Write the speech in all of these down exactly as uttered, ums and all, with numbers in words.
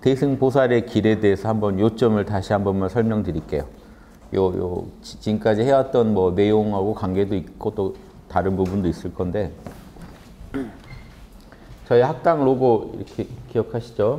대승보살의 길에 대해서 한번 요점을 다시 한 번만 설명드릴게요. 요, 요, 지금까지 해왔던 뭐 내용하고 관계도 있고 또 다른 부분도 있을 건데, 저희 학당 로고 이렇게 기억하시죠?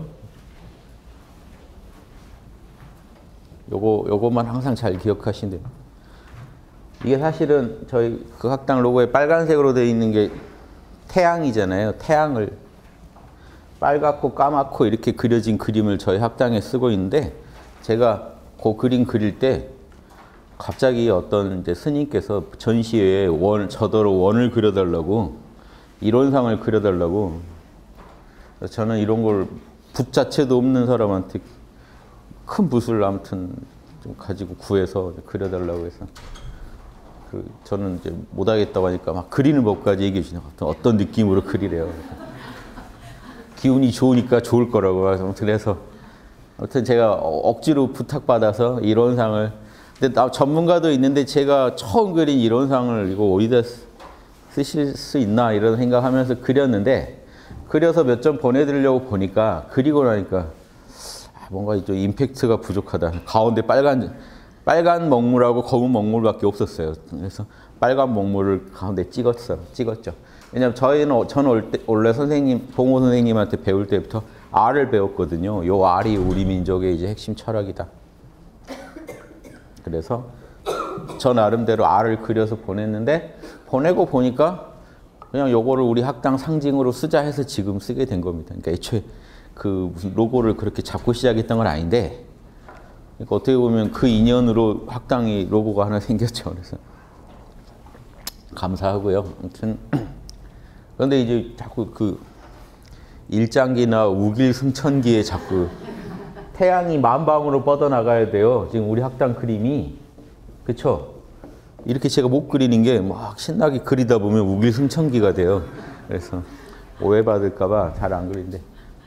요거, 요거만 항상 잘 기억하시면 돼요. 이게 사실은 저희 그 학당 로고에 빨간색으로 되어 있는 게 태양이잖아요. 태양을 빨갛고 까맣고 이렇게 그려진 그림을 저희 학당에 쓰고 있는데, 제가 그 그림 그릴 때 갑자기 어떤 이제 스님께서 전시회에 원, 저더러 원을 그려달라고, 이론상을 그려달라고. 저는 이런 걸 붓 자체도 없는 사람한테 큰 붓을 아무튼 좀 가지고 구해서 그려달라고 해서, 그 저는 이제 못하겠다고 하니까 막 그리는 법까지 얘기해 주시는 어떤, 어떤 느낌으로 그리래요. 기운이 좋으니까 좋을 거라고. 아무튼 해서 아무튼 제가 억지로 부탁받아서 이론상을, 근데 나 전문가도 있는데 제가 처음 그린 이론상을 이거 어디다 쓰실 수 있나 이런 생각하면서 그렸는데, 그려서 몇 점 보내드리려고 보니까 그리고 나니까 뭔가 좀 임팩트가 부족하다. 가운데 빨간 빨간 먹물하고 검은 먹물밖에 없었어요. 그래서 빨간 먹물을 가운데 찍었어, 찍었죠. 왜냐면 저희는 저는 원래 선생님 봉호 선생님한테 배울 때부터 R을 배웠거든요. 요 R이 우리 민족의 이제 핵심 철학이다. 그래서 저 나름대로 R을 그려서 보냈는데, 보내고 보니까 그냥 요거를 우리 학당 상징으로 쓰자 해서 지금 쓰게 된 겁니다. 그러니까 애초에 그 무슨 로고를 그렇게 잡고 시작했던 건 아닌데, 그러니까 어떻게 보면 그 인연으로 학당이 로고가 하나 생겼죠. 그래서 감사하고요. 아무튼 그런데 이제 자꾸 그 일장기나 우길승천기에 자꾸 태양이 만방으로 뻗어나가야 돼요. 지금 우리 학당 그림이. 그쵸? 이렇게 제가 못 그리는 게 막 신나게 그리다 보면 우길승천기가 돼요. 그래서 오해받을까 봐 잘 안 그리는데,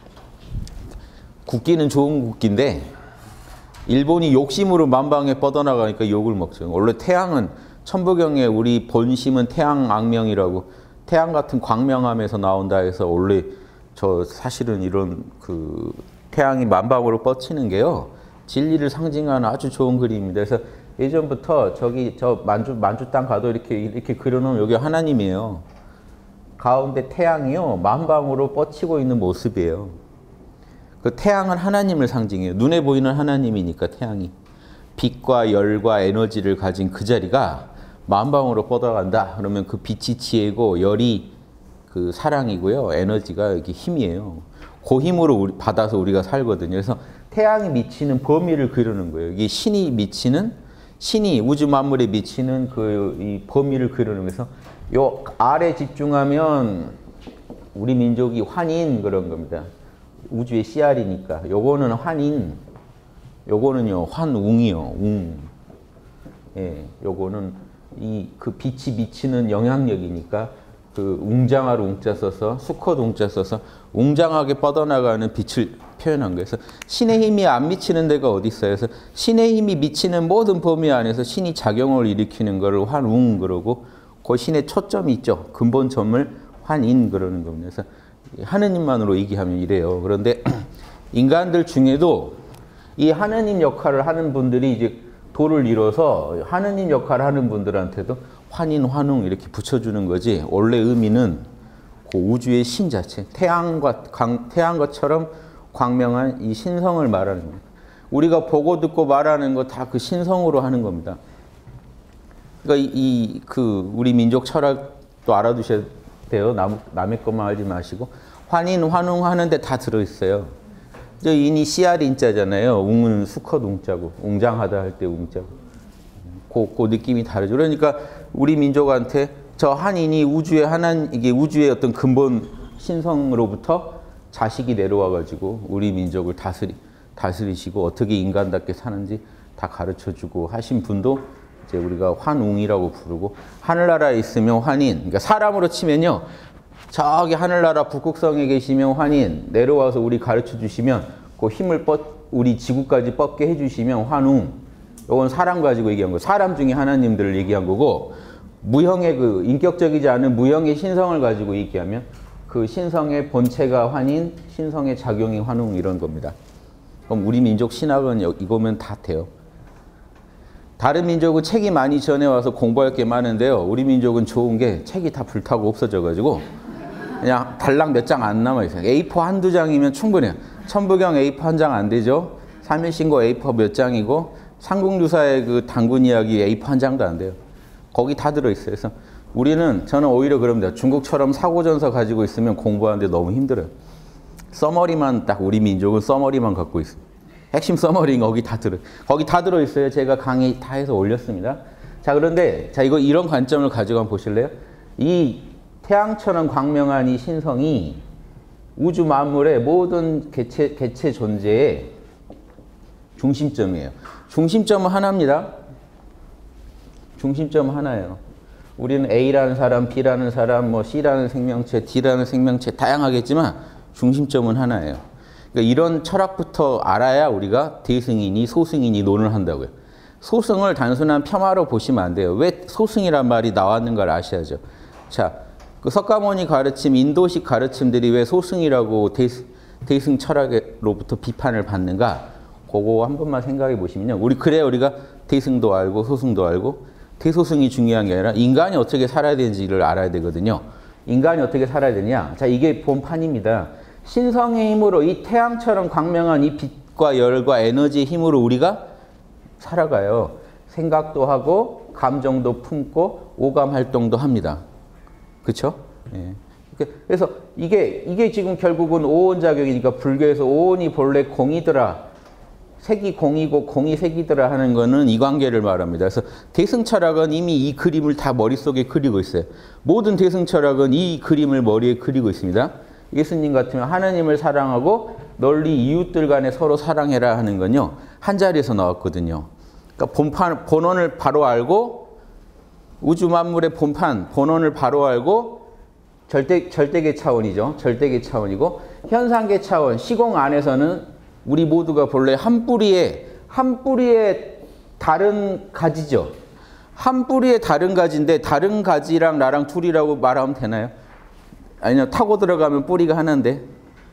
국기는 좋은 국기인데 일본이 욕심으로 만방에 뻗어나가니까 욕을 먹죠. 원래 태양은 천부경에 우리 본심은 태양 악명이라고, 태양 같은 광명함에서 나온다 해서 원래 저 사실은 이런 그 태양이 만방으로 뻗치는 게요, 진리를 상징하는 아주 좋은 그림입니다. 그래서 예전부터 저기 저 만주 만주 땅 가도 이렇게 이렇게 그려놓으면 여기 하나님이에요. 가운데 태양이요 만방으로 뻗치고 있는 모습이에요. 그 태양은 하나님을 상징해요. 눈에 보이는 하나님이니까 태양이 빛과 열과 에너지를 가진 그 자리가 만방으로 뻗어간다. 그러면 그 빛이 지혜고 열이 그 사랑이고요, 에너지가 이렇게 힘이에요. 그 힘으로 우리, 받아서 우리가 살거든요. 그래서 태양이 미치는 범위를 그리는 거예요. 이게 신이 미치는, 신이 우주 만물에 미치는 그 이 범위를 그리는 거에서 요 아래 집중하면 우리 민족이 환인 그런 겁니다. 우주의 씨알이니까. 요거는 환인, 요거는요 환웅이요, 웅. 예, 요거는 이 그 빛이 미치는 영향력이니까 그 웅장할 웅자 써서 수컷 웅자 써서 웅장하게 뻗어나가는 빛을 표현한 거예요. 그래서 신의 힘이 안 미치는 데가 어디 있어요? 그래서 신의 힘이 미치는 모든 범위 안에서 신이 작용을 일으키는 거를 환웅 그러고, 그 신의 초점이 있죠. 근본점을 환인 그러는 겁니다. 그래서 하느님만으로 얘기하면 이래요. 그런데 인간들 중에도 이 하느님 역할을 하는 분들이 이제 도를 이뤄서 하느님 역할을 하는 분들한테도 환인, 환웅 이렇게 붙여주는 거지, 원래 의미는 그 우주의 신 자체, 태양과, 광, 태양과처럼 광명한 이 신성을 말하는 겁니다. 우리가 보고 듣고 말하는 거 다 그 신성으로 하는 겁니다. 그러니까 이 그 우리 민족 철학도 알아두셔야 돼요. 남, 남의 것만 알지 마시고. 환인, 환웅 하는데 다 들어있어요. 저 인이 씨알 인자잖아요. 웅은 수컷 웅자고, 웅장하다 할 때 웅자고. 그, 그 느낌이 다르죠. 그러니까 우리 민족한테 저 한인이 우주의 하나, 이게 우주의 어떤 근본 신성으로부터 자식이 내려와가지고 우리 민족을 다스리, 다스리시고 어떻게 인간답게 사는지 다 가르쳐주고 하신 분도 이제 우리가 환웅이라고 부르고, 하늘나라에 있으면 환인, 그러니까 사람으로 치면요, 저기 하늘나라 북극성에 계시면 환인, 내려와서 우리 가르쳐 주시면 그 힘을 뻗, 우리 지구까지 뻗게 해주시면 환웅. 이건 사람 가지고 얘기한 거예요. 사람 중에 하나님들을 얘기한 거고, 무형의 그 인격적이지 않은 무형의 신성을 가지고 얘기하면 그 신성의 본체가 환인, 신성의 작용이 환웅 이런 겁니다. 그럼 우리 민족 신학은 이거면 다 돼요. 다른 민족은 책이 많이 전해와서 공부할 게 많은데요. 우리 민족은 좋은 게 책이 다 불타고 없어져가지고 그냥 달랑 몇 장 안 남아있어요. 에이포 한두 장이면 충분해요. 천부경 에이포 한 장 안 되죠. 삼일신고 에이포 몇 장이고 삼국유사의 그 당군 이야기 에이포 한 장도 안 돼요. 거기 다 들어있어요. 그래서 우리는 저는 오히려 그럽니다. 중국처럼 사고전서 가지고 있으면 공부하는데 너무 힘들어요. 써머리만 딱 우리 민족은 써머리만 갖고 있어요. 핵심 써머리는 거기 다 들어 거기 다 들어있어요. 제가 강의 다 해서 올렸습니다. 자, 그런데 자 이거 이런 관점을 가지고 한번 보실래요? 이 태양처럼 광명한 이 신성이 우주 만물의 모든 개체, 개체 존재의 중심점이에요. 중심점은 하나입니다. 중심점 하나예요. 우리는 A라는 사람, B라는 사람, 뭐 C라는 생명체, D라는 생명체 다양하겠지만 중심점은 하나예요. 그러니까 이런 철학부터 알아야 우리가 대승이니 소승이니 논을 한다고요. 소승을 단순한 폄하로 보시면 안 돼요. 왜 소승이란 말이 나왔는가를 아셔야죠. 자, 그 석가모니 가르침, 인도식 가르침들이 왜 소승이라고 대승, 대승 철학으로부터 비판을 받는가? 그거 한 번만 생각해 보시면요. 우리 그래야 우리가 대승도 알고 소승도 알고 대소승이 중요한 게 아니라 인간이 어떻게 살아야 되는지를 알아야 되거든요. 인간이 어떻게 살아야 되냐? 자, 이게 본판입니다. 신성의 힘으로 이 태양처럼 광명한 이 빛과 열과 에너지의 힘으로 우리가 살아가요. 생각도 하고 감정도 품고 오감 활동도 합니다. 그렇죠? 예. 그래서 이게 이게 지금 결국은 오온작용이니까 불교에서 오온이 본래 공이더라. 색이 공이고 공이 색이더라 하는 거는 이 관계를 말합니다. 그래서 대승철학은 이미 이 그림을 다 머릿속에 그리고 있어요. 모든 대승철학은 이 그림을 머리에 그리고 있습니다. 예수님 같으면 하나님을 사랑하고 널리 이웃들 간에 서로 사랑해라 하는 건요. 한 자리에서 나왔거든요. 그러니까 본판, 본원을 바로 알고 우주 만물의 본판, 본원을 바로 알고 절대, 절대계 차원이죠. 절대계 차원이고 현상계 차원, 시공 안에서는 우리 모두가 본래 한 뿌리에 한 뿌리에 다른 가지죠. 한 뿌리에 다른 가지인데 다른 가지랑 나랑 둘이라고 말하면 되나요? 아니요. 타고 들어가면 뿌리가 하나인데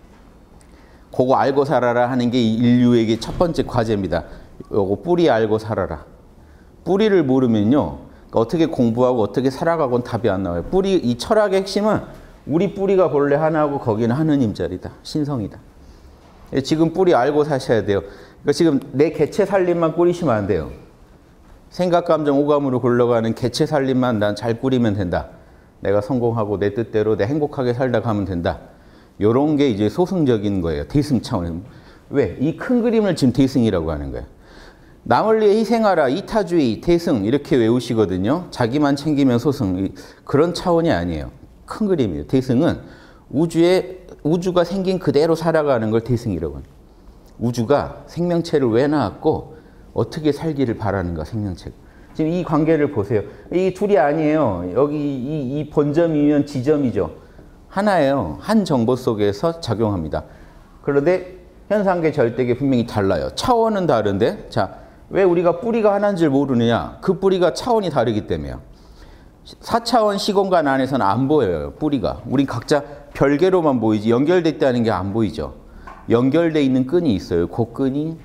그거 알고 살아라 하는 게 인류에게 첫 번째 과제입니다. 요거 뿌리 알고 살아라. 뿌리를 모르면요. 어떻게 공부하고 어떻게 살아가고는 답이 안 나와요. 뿌리, 이 철학의 핵심은 우리 뿌리가 본래 하나고 거기는 하느님 자리다. 신성이다. 지금 뿌리 알고 사셔야 돼요. 그러니까 지금 내 개체 살림만 꾸리시면 안 돼요. 생각, 감정, 오감으로 굴러가는 개체 살림만 난 잘 꾸리면 된다. 내가 성공하고 내 뜻대로 내 행복하게 살다 가면 된다. 요런 게 이제 소승적인 거예요. 대승 차원. 왜? 이 큰 그림을 지금 대승이라고 하는 거예요. 남을 위해 희생하라, 이타주의, 대승 이렇게 외우시거든요. 자기만 챙기면 소승. 그런 차원이 아니에요. 큰 그림이에요. 대승은 우주에 우주가 생긴 그대로 살아가는 걸 대승이라고 합니다. 우주가 생명체를 왜 낳았고 어떻게 살기를 바라는가 생명체가. 지금 이 관계를 보세요. 이 둘이 아니에요. 여기 이, 이 본점이면 지점이죠. 하나예요. 한 정보 속에서 작용합니다. 그런데 현상계 절대계 분명히 달라요. 차원은 다른데 자, 왜 우리가 뿌리가 하나인 줄 모르느냐. 그 뿌리가 차원이 다르기 때문에요. 사 차원 시공간 안에서는 안 보여요. 뿌리가. 우리 각자 별개로만 보이지 연결돼 있다는 게 안 보이죠. 연결돼 있는 끈이 있어요. 그 끈이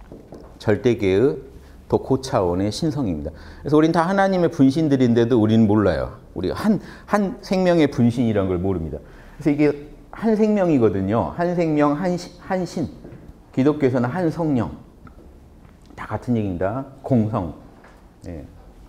절대계의 더 고차원의 신성입니다. 그래서 우린 다 하나님의 분신들인데도 우리는 몰라요. 우리가 한, 한 생명의 분신이라는 걸 모릅니다. 그래서 이게 한 생명이거든요. 한 생명, 한, 한 신. 기독교에서는 한 성령. 다 같은 얘기입니다. 공성. 예.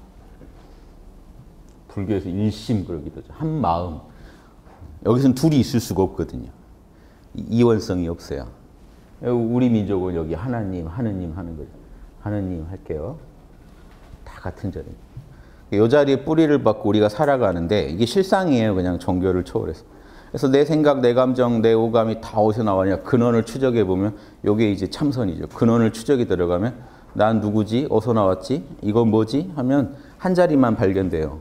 불교에서 일심 그러기도 하죠. 한 마음. 여기서는 둘이 있을 수가 없거든요. 이원성이 없어요. 우리 민족은 여기 하나님, 하느님 하는 거죠. 하느님 할게요. 다 같은 자리. 이 자리에 뿌리를 받고 우리가 살아가는데 이게 실상이에요. 그냥 종교를 초월해서. 그래서 내 생각, 내 감정, 내 오감이 다 어디서 나왔냐. 근원을 추적해 보면 이게 이제 참선이죠. 근원을 추적이 들어가면 난 누구지? 어디서 나왔지? 이건 뭐지? 하면 한 자리만 발견돼요.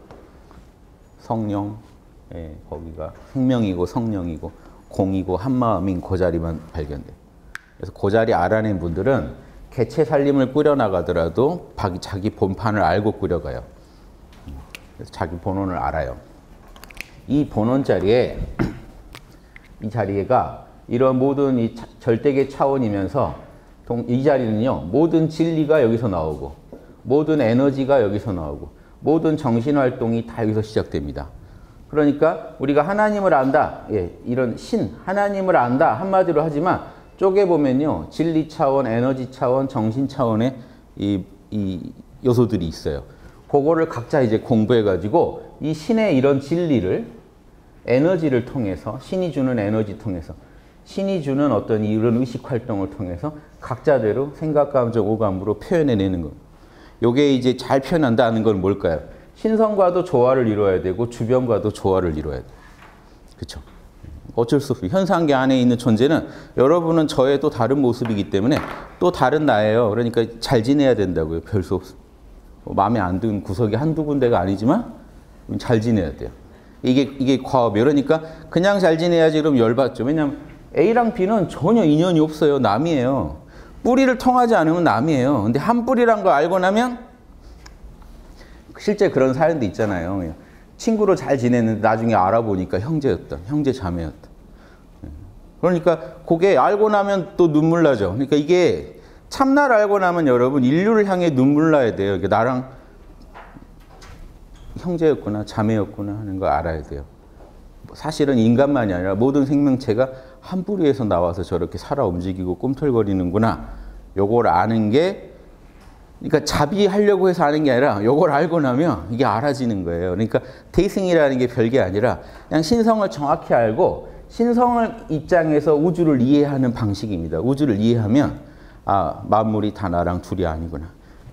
성령, 예, 거기가 생명이고 성령이고 공이고 한마음인 그 자리만 발견돼요. 그래서 그 자리 알아낸 분들은 개체 살림을 꾸려나가더라도 자기 본판을 알고 꾸려가요. 그래서 자기 본원을 알아요. 이 본원 자리에 이 자리가 이런 모든 이 절대계 차원이면서 이 자리는요. 모든 진리가 여기서 나오고 모든 에너지가 여기서 나오고 모든 정신활동이 다 여기서 시작됩니다. 그러니까 우리가 하나님을 안다. 예, 이런 신, 하나님을 안다. 한마디로 하지만 쪼개보면요. 진리 차원, 에너지 차원, 정신 차원의 이, 이 요소들이 있어요. 그거를 각자 이제 공부해가지고 이 신의 이런 진리를 에너지를 통해서 신이 주는 에너지 통해서 신이 주는 어떤 이런 의식 활동을 통해서 각자대로 생각, 감정, 오감으로 표현해내는 거. 요게 이제 잘 표현한다는 건 뭘까요? 신성과도 조화를 이루어야 되고 주변과도 조화를 이루어야 돼요. 그렇죠? 어쩔 수 없어요. 현상계 안에 있는 존재는 여러분은 저의 또 다른 모습이기 때문에 또 다른 나예요. 그러니까 잘 지내야 된다고요. 별 수 없어. 뭐 마음에 안 드는 구석이 한두 군데가 아니지만 잘 지내야 돼요. 이게 이게 과업이에요. 그러니까 그냥 잘 지내야지 그럼 열받죠. 왜냐하면 A랑 B는 전혀 인연이 없어요. 남이에요. 뿌리를 통하지 않으면 남이에요. 근데 한 뿌리란 거 알고 나면 실제 그런 사연도 있잖아요. 친구로 잘 지냈는데 나중에 알아보니까 형제였다. 형제 자매였다. 그러니까 그게 알고 나면 또 눈물 나죠. 그러니까 이게 참나를 알고 나면 여러분 인류를 향해 눈물 나야 돼요. 이게 나랑 형제였구나 자매였구나 하는 거 알아야 돼요. 사실은 인간만이 아니라 모든 생명체가 한 뿌리에서 나와서 저렇게 살아 움직이고 꿈틀거리는구나. 요걸 아는 게 그러니까 자비하려고 해서 아는 게 아니라 요걸 알고 나면 이게 알아지는 거예요. 그러니까 대승이라는 게 별게 아니라 그냥 신성을 정확히 알고 신성을 입장에서 우주를 이해하는 방식입니다. 우주를 이해하면 아 만물이 다 나랑 둘이 아니구나.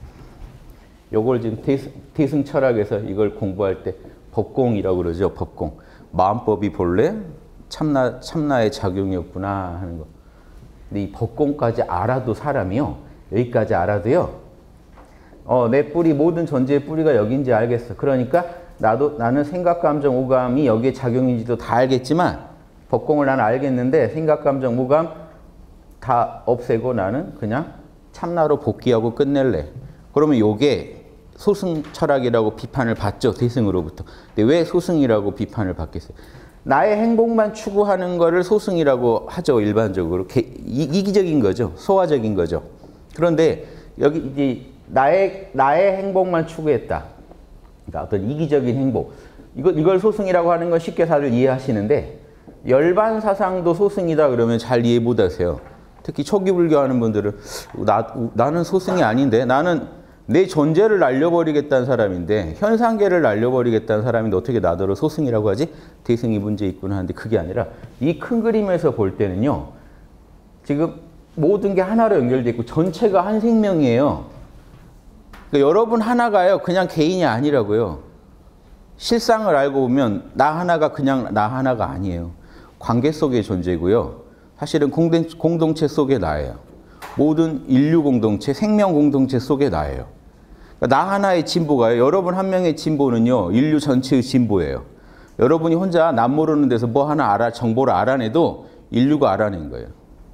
요걸 지금 대승, 대승 철학에서 이걸 공부할 때 법공이라고 그러죠. 법공. 마음법이 본래 참나, 참나의 작용이었구나 하는 거. 근데 이 법공까지 알아도 사람이요. 여기까지 알아도요. 어, 내 뿌리, 모든 존재의 뿌리가 여기인지 알겠어. 그러니까 나도, 나는 생각, 감정, 오감이 여기에 작용인지도 다 알겠지만 법공을 나는 알겠는데 생각, 감정, 오감 다 없애고 나는 그냥 참나로 복귀하고 끝낼래. 그러면 요게 소승 철학이라고 비판을 받죠. 대승으로부터. 근데 왜 소승이라고 비판을 받겠어요? 나의 행복만 추구하는 거를 소승이라고 하죠. 일반적으로. 이기적인 거죠. 소화적인 거죠. 그런데 여기 이제 나의, 나의 행복만 추구했다. 그러니까 어떤 이기적인 행복. 이걸, 이걸 소승이라고 하는 건 쉽게 다들 이해하시는데 열반 사상도 소승이다 그러면 잘 이해 못 하세요. 특히 초기 불교하는 분들은 나, 나는 소승이 아닌데 나는 내 존재를 날려버리겠다는 사람인데 현상계를 날려버리겠다는 사람인데 어떻게 나더러 소승이라고 하지? 대승이 문제 있구나 하는데 그게 아니라 이 큰 그림에서 볼 때는요. 지금 모든 게 하나로 연결되어 있고 전체가 한 생명이에요. 그러니까 여러분 하나가요. 그냥 개인이 아니라고요. 실상을 알고 보면 나 하나가 그냥 나 하나가 아니에요. 관계 속의 존재고요. 사실은 공동체 속의 나예요. 모든 인류 공동체, 생명 공동체 속의 나예요. 나 하나의 진보가요. 여러분 한 명의 진보는요. 인류 전체의 진보예요. 여러분이 혼자 남 모르는 데서 뭐 하나 알아, 정보를 알아내도 인류가 알아낸 거예요.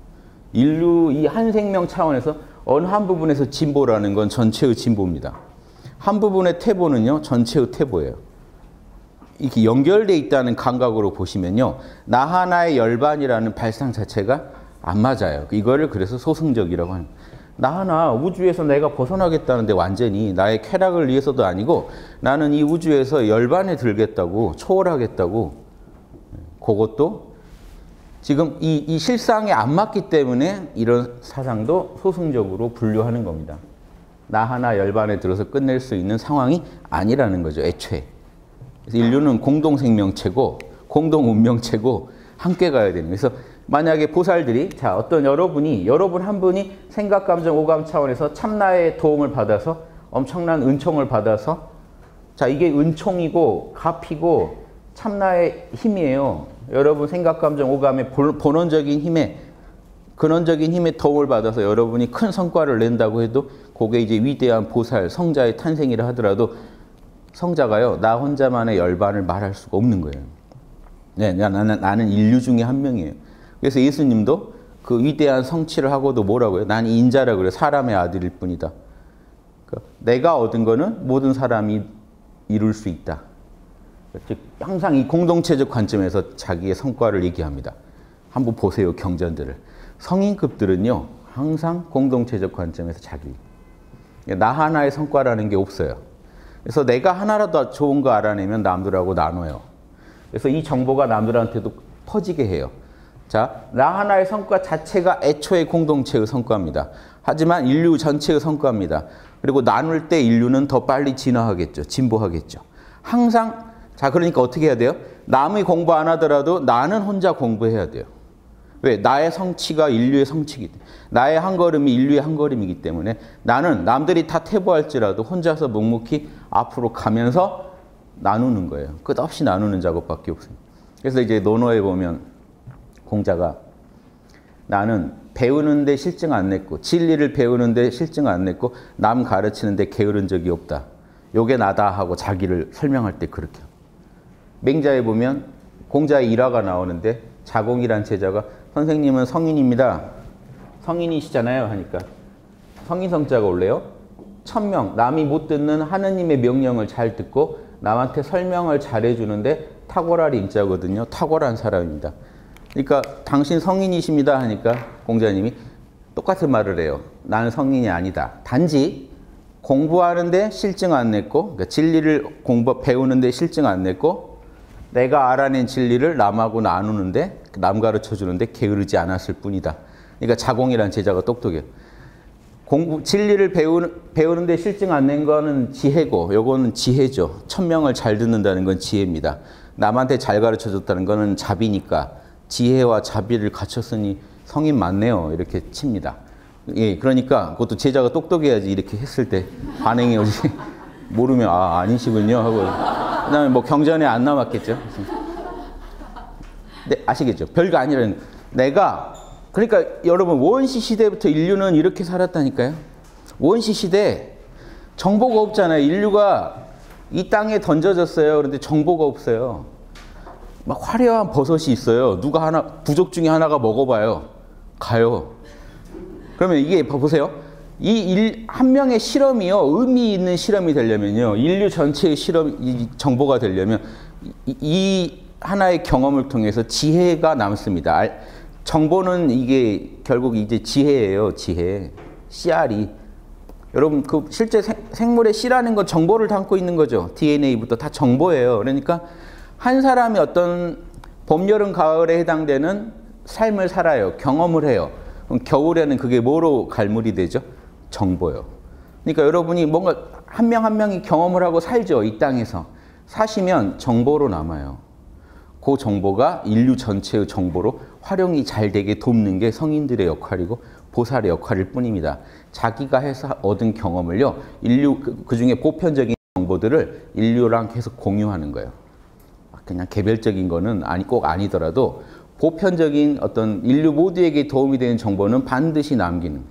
인류 이 한 생명 차원에서 어느 한 부분에서 진보라는 건 전체의 진보입니다. 한 부분의 퇴보는요. 전체의 퇴보예요. 이렇게 연결되어 있다는 감각으로 보시면요. 나 하나의 열반이라는 발상 자체가 안 맞아요. 이거를 그래서 소승적이라고 하는 거예요. 나 하나 우주에서 내가 벗어나겠다는데 완전히 나의 쾌락을 위해서도 아니고 나는 이 우주에서 열반에 들겠다고 초월하겠다고 그것도 지금 이, 이 실상에 안 맞기 때문에 이런 사상도 소승적으로 분류하는 겁니다. 나 하나 열반에 들어서 끝낼 수 있는 상황이 아니라는 거죠. 애초에. 그래서 인류는 공동생명체고 공동운명체고 함께 가야 되는 거예요. 그래서 만약에 보살들이 자 어떤 여러분이 여러분 한 분이 생각, 감정, 오감 차원에서 참나의 도움을 받아서 엄청난 은총을 받아서 자 이게 은총이고 값이고 참나의 힘이에요. 여러분 생각, 감정, 오감의 본원적인 힘에 근원적인 힘의 도움을 받아서 여러분이 큰 성과를 낸다고 해도 그게 이제 위대한 보살, 성자의 탄생이라 하더라도 성자가요 나 혼자만의 열반을 말할 수가 없는 거예요. 네, 나는, 나는 인류 중에 한 명이에요. 그래서 예수님도 그 위대한 성취를 하고도 뭐라고요? 난 인자라 그래요. 사람의 아들일 뿐이다. 그러니까 내가 얻은 거는 모든 사람이 이룰 수 있다. 즉 항상 이 공동체적 관점에서 자기의 성과를 얘기합니다. 한번 보세요. 경전들을. 성인급들은요. 항상 공동체적 관점에서 자기. 나 하나의 성과라는 게 없어요. 그래서 내가 하나라도 좋은 거 알아내면 남들하고 나눠요. 그래서 이 정보가 남들한테도 퍼지게 해요. 자, 나 하나의 성과 자체가 애초에 공동체의 성과입니다. 하지만 인류 전체의 성과입니다. 그리고 나눌 때 인류는 더 빨리 진화하겠죠. 진보하겠죠. 항상, 자, 그러니까 어떻게 해야 돼요? 남이 공부 안 하더라도 나는 혼자 공부해야 돼요. 왜? 나의 성취가 인류의 성취이기 때문에. 나의 한 걸음이 인류의 한 걸음이기 때문에 나는 남들이 다 퇴보할지라도 혼자서 묵묵히 앞으로 가면서 나누는 거예요. 끝없이 나누는 작업밖에 없습니다. 그래서 이제 논어에 보면 공자가 나는 배우는데 실증 안 냈고 진리를 배우는데 실증 안 냈고 남 가르치는데 게으른 적이 없다. 요게 나다 하고 자기를 설명할 때 그렇게. 맹자에 보면 공자의 일화가 나오는데 자공이란 제자가 선생님은 성인입니다. 성인이시잖아요 하니까 성인성자가 올래요? 천명, 남이 못 듣는 하느님의 명령을 잘 듣고 남한테 설명을 잘해주는데 탁월할 임자거든요. 탁월한 사람입니다. 그러니까 당신 성인이십니다 하니까 공자님이 똑같은 말을 해요. 나는 성인이 아니다. 단지 공부하는데 실증 안 냈고 그러니까 진리를 공부 배우는데 실증 안 냈고 내가 알아낸 진리를 남하고 나누는데 남 가르쳐주는데 게으르지 않았을 뿐이다. 그러니까 자공이라는 제자가 똑똑해요. 공부, 진리를 배우는, 배우는데 실증 안 낸 거는 지혜고 요거는 지혜죠. 천명을 잘 듣는다는 건 지혜입니다. 남한테 잘 가르쳐줬다는 거는 자비니까 지혜와 자비를 갖췄으니 성인 맞네요. 이렇게 칩니다. 예, 그러니까 그것도 제자가 똑똑해야지 이렇게 했을 때 반응이 오지. 모르면 아 아니시군요 하고 그다음에 뭐 경전에 안 남았겠죠. 네, 아시겠죠? 별거 아니라는 내가 그러니까 여러분 원시 시대부터 인류는 이렇게 살았다니까요. 원시 시대 정보가 없잖아요. 인류가 이 땅에 던져졌어요. 그런데 정보가 없어요. 막 화려한 버섯이 있어요. 누가 하나 부족 중에 하나가 먹어봐요. 가요. 그러면 이게 보세요. 이 한 명의 실험이요 의미 있는 실험이 되려면요 인류 전체의 실험 이 정보가 되려면 이, 이 하나의 경험을 통해서 지혜가 남습니다. 알, 정보는 이게 결국 이제 지혜예요. 지혜. 씨알이. 여러분 그 실제 생, 생물의 씨라는 건 정보를 담고 있는 거죠. 디엔에이부터 다 정보예요. 그러니까 한 사람이 어떤 봄, 여름, 가을에 해당되는 삶을 살아요. 경험을 해요. 그럼 겨울에는 그게 뭐로 갈무리 되죠? 정보요. 그러니까 여러분이 뭔가 한 명 한 명이 경험을 하고 살죠. 이 땅에서. 사시면 정보로 남아요. 그 정보가 인류 전체의 정보로 활용이 잘 되게 돕는 게 성인들의 역할이고 보살의 역할일 뿐입니다. 자기가 해서 얻은 경험을요. 인류 그, 그 중에 보편적인 정보들을 인류랑 계속 공유하는 거예요. 그냥 개별적인 거는 아니 꼭 아니더라도 보편적인 어떤 인류 모두에게 도움이 되는 정보는 반드시 남기는.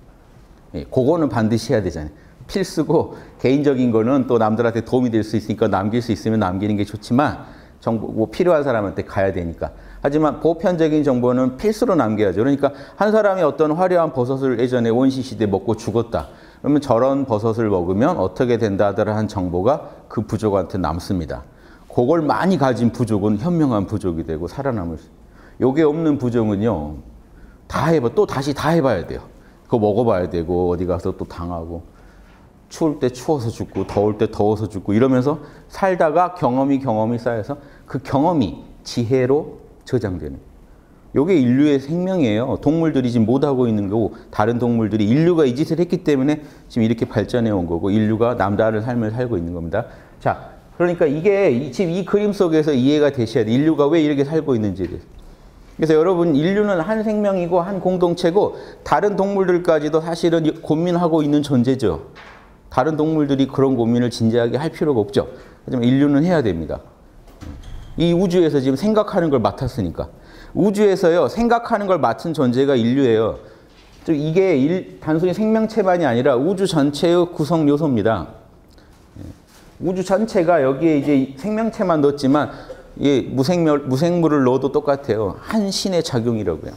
예, 그거는 반드시 해야 되잖아요. 필수고 개인적인 거는 또 남들한테 도움이 될 수 있으니까 남길 수 있으면 남기는 게 좋지만 정보 뭐 필요한 사람한테 가야 되니까. 하지만 보편적인 정보는 필수로 남겨야죠. 그러니까 한 사람이 어떤 화려한 버섯을 예전에 원시시대 먹고 죽었다. 그러면 저런 버섯을 먹으면 어떻게 된다더라 한 정보가 그 부족한테 남습니다. 그걸 많이 가진 부족은 현명한 부족이 되고 살아남을 수 있어요. 요게 없는 부족은요. 다 해봐. 또 다시 다 해봐야 돼요. 그거 먹어봐야 되고 어디 가서 또 당하고 추울 때 추워서 죽고 더울 때 더워서 죽고 이러면서 살다가 경험이 경험이 쌓여서 그 경험이 지혜로 저장되는. 요게 인류의 생명이에요. 동물들이 지금 못하고 있는 거고 다른 동물들이 인류가 이 짓을 했기 때문에 지금 이렇게 발전해 온 거고 인류가 남다른 삶을 살고 있는 겁니다. 자, 그러니까 이게 지금 이 그림 속에서 이해가 되셔야 돼요. 인류가 왜 이렇게 살고 있는지에 대해서. 그래서 여러분 인류는 한 생명이고 한 공동체고 다른 동물들까지도 사실은 고민하고 있는 존재죠. 다른 동물들이 그런 고민을 진지하게 할 필요가 없죠. 하지만 인류는 해야 됩니다. 이 우주에서 지금 생각하는 걸 맡았으니까. 우주에서요 생각하는 걸 맡은 존재가 인류예요. 이게 일, 단순히 생명체만이 아니라 우주 전체의 구성 요소입니다. 우주 전체가 여기에 이제 생명체만 넣었지만 예, 무생물, 무생물을 넣어도 똑같아요. 한 신의 작용이라고요.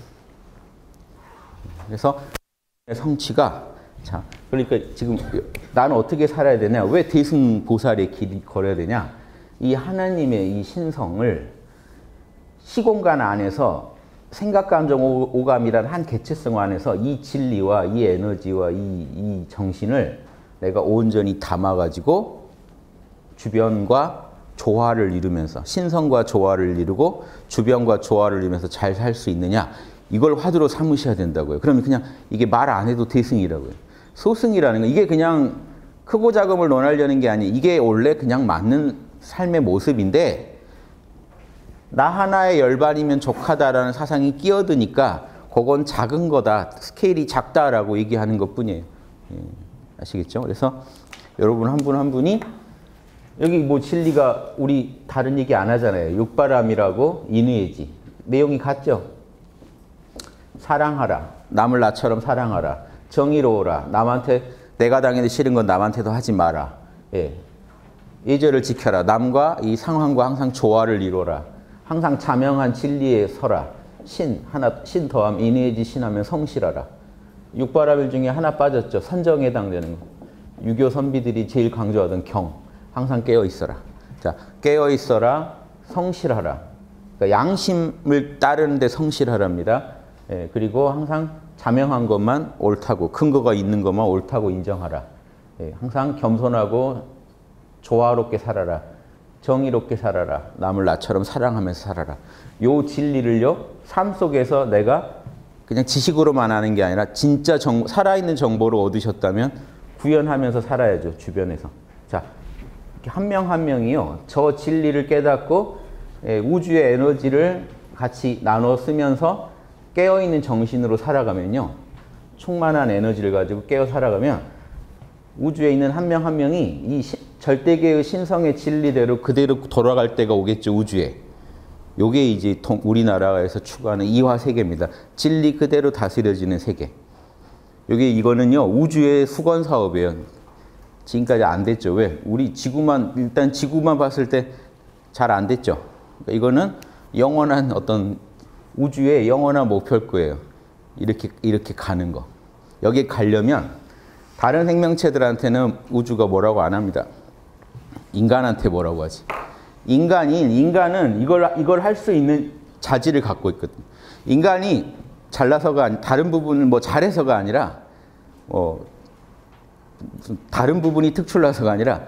그래서 성취가 자, 그러니까 지금 나는 어떻게 살아야 되냐? 왜 대승보살의 길을 걸어야 되냐? 이 하나님의 이 신성을 시공간 안에서 생각, 감정, 오감이란 한 개체성 안에서 이 진리와 이 에너지와 이, 이 정신을 내가 온전히 담아가지고 주변과 조화를 이루면서 신성과 조화를 이루고 주변과 조화를 이루면서 잘 살 수 있느냐 이걸 화두로 삼으셔야 된다고요. 그러면 그냥 이게 말 안 해도 대승이라고요. 소승이라는 거 이게 그냥 크고 작음을 논하려는 게 아니에요. 이게 원래 그냥 맞는 삶의 모습인데 나 하나의 열반이면 족하다라는 사상이 끼어드니까 그건 작은 거다. 스케일이 작다라고 얘기하는 것뿐이에요. 예, 아시겠죠? 그래서 여러분 한 분 한 분이 여기 뭐 진리가 우리 다른 얘기 안 하잖아요. 육바람이라고 인의예지. 내용이 같죠? 사랑하라. 남을 나처럼 사랑하라. 정의로워라. 남한테 내가 당해도 싫은 건 남한테도 하지 마라. 예. 예절을 지켜라. 남과 이 상황과 항상 조화를 이루어라. 항상 자명한 진리에 서라. 신, 하나, 신 더함, 인의지 신하면 성실하라. 육바라밀 중에 하나 빠졌죠. 선정에 해당되는 거. 유교 선비들이 제일 강조하던 경. 항상 깨어 있어라. 자, 깨어 있어라. 성실하라. 그러니까 양심을 따르는데 성실하랍니다. 예, 그리고 항상 자명한 것만 옳다고, 근거가 있는 것만 옳다고 인정하라. 예, 항상 겸손하고 조화롭게 살아라. 정의롭게 살아라. 남을 나처럼 사랑하면서 살아라. 요 진리를요, 삶 속에서 내가 그냥 지식으로만 하는 게 아니라 진짜 정, 살아있는 정보를 얻으셨다면 구현하면서 살아야죠, 주변에서. 자, 한 명 한 명이요, 저 진리를 깨닫고 예, 우주의 에너지를 같이 나눠 쓰면서 깨어있는 정신으로 살아가면요, 충만한 에너지를 가지고 깨어 살아가면 우주에 있는 한 명 한 명이 이 시, 절대계의 신성의 진리대로 그대로 돌아갈 때가 오겠죠, 우주에. 요게 이제 통, 우리나라에서 추구하는 이화 세계입니다. 진리 그대로 다스려지는 세계. 요게 이거는요, 우주의 수건 사업이에요. 지금까지 안 됐죠. 왜? 우리 지구만, 일단 지구만 봤을 때 잘 안 됐죠. 그러니까 이거는 영원한 어떤 우주의 영원한 목표일 거예요. 이렇게, 이렇게 가는 거. 여기에 가려면 다른 생명체들한테는 우주가 뭐라고 안 합니다. 인간한테 뭐라고 하지? 인간인, 인간은 이걸, 이걸 할 수 있는 자질을 갖고 있거든. 인간이 잘나서가, 아니, 다른 부분을 뭐 잘해서가 아니라, 어, 다른 부분이 특출나서가 아니라,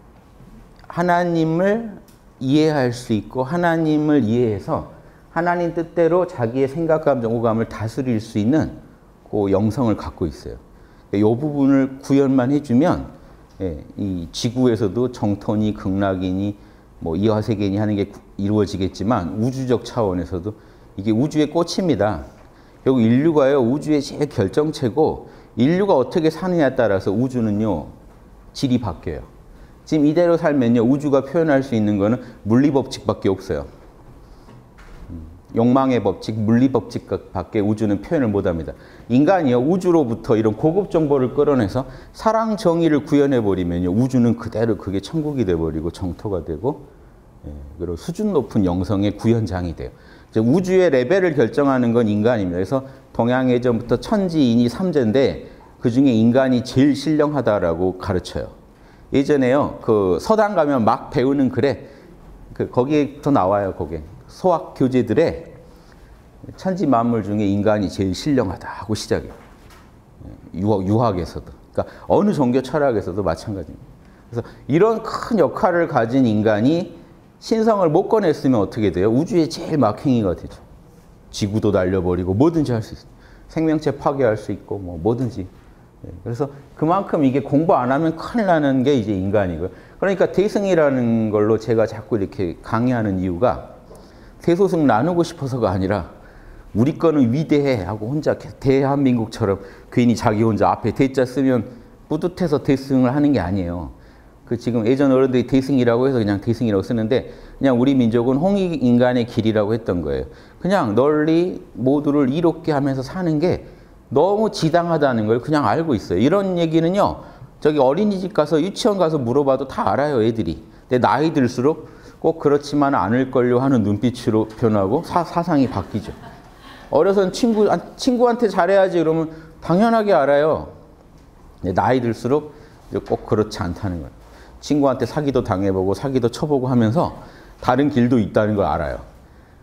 하나님을 이해할 수 있고, 하나님을 이해해서, 하나님 뜻대로 자기의 생각, 감정, 오감을 다스릴 수 있는 그 영성을 갖고 있어요. 이 부분을 구현만 해주면, 예, 이 지구에서도 정토니 극락이니 뭐 이화세계니 하는 게 이루어지겠지만 우주적 차원에서도 이게 우주의 꽃입니다. 결국 인류가요, 우주의 제일 결정체고 인류가 어떻게 사느냐에 따라서 우주는요, 질이 바뀌어요. 지금 이대로 살면요, 우주가 표현할 수 있는 거는 물리법칙밖에 없어요. 욕망의 법칙, 물리법칙밖에 우주는 표현을 못합니다. 인간이요, 우주로부터 이런 고급 정보를 끌어내서 사랑, 정의를 구현해버리면요, 우주는 그대로 그게 천국이 돼버리고 정토가 되고, 예, 그리고 수준 높은 영성의 구현장이 돼요. 이제 우주의 레벨을 결정하는 건 인간입니다. 그래서 동양 예전부터 천지인이 삼재인데 그 중에 인간이 제일 신령하다라고 가르쳐요. 예전에요, 그 서당 가면 막 배우는 글에 그 거기에서 나와요, 거기에. 소학 교재들의 천지 만물 중에 인간이 제일 신령하다 하고 시작해요. 유학, 유학에서도. 그러니까 어느 종교 철학에서도 마찬가지입니다. 그래서 이런 큰 역할을 가진 인간이 신성을 못 꺼냈으면 어떻게 돼요? 우주의 제일 막행이가 되죠. 지구도 날려버리고 뭐든지 할 수 있어요. 생명체 파괴할 수 있고 뭐 뭐든지. 그래서 그만큼 이게 공부 안 하면 큰일 나는 게 이제 인간이고요. 그러니까 대승이라는 걸로 제가 자꾸 이렇게 강의하는 이유가 대소승 나누고 싶어서가 아니라 우리 거는 위대해 하고 혼자 대한민국처럼 괜히 자기 혼자 앞에 대자 쓰면 뿌듯해서 대승을 하는 게 아니에요. 그 지금 예전 어른들이 대승이라고 해서 그냥 대승이라고 쓰는데 그냥 우리 민족은 홍익인간의 길이라고 했던 거예요. 그냥 널리 모두를 이롭게 하면서 사는 게 너무 지당하다는 걸 그냥 알고 있어요. 이런 얘기는요, 저기 어린이집 가서 유치원 가서 물어봐도 다 알아요, 애들이. 근데 나이 들수록 꼭 그렇지만 않을걸요 하는 눈빛으로 변하고 사, 사상이 바뀌죠. 어려서는 친구, 친구한테 잘해야지 그러면 당연하게 알아요. 나이 들수록 꼭 그렇지 않다는 거예요. 친구한테 사기도 당해보고 사기도 쳐보고 하면서 다른 길도 있다는 걸 알아요.